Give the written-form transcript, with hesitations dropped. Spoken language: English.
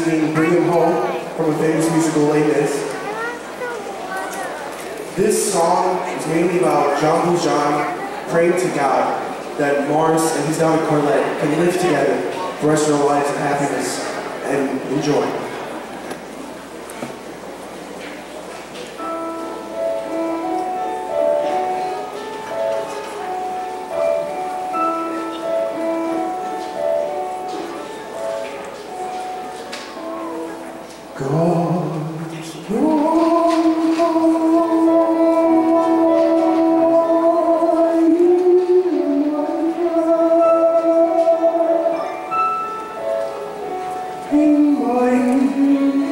singing Bring Him Home from a famous musical, Les Mis. This song is mainly about Jean Valjean praying to God that Mars and his daughter Colette can live together for the rest of their lives in happiness and enjoy. In my